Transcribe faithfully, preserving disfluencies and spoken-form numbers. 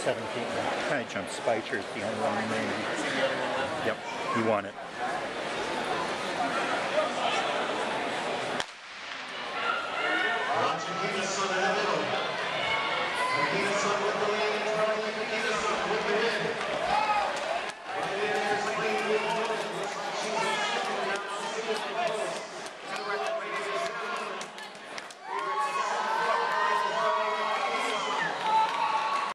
seventeen. Kind of jumps Spicer. It's the only one remaining. Yep, you want it.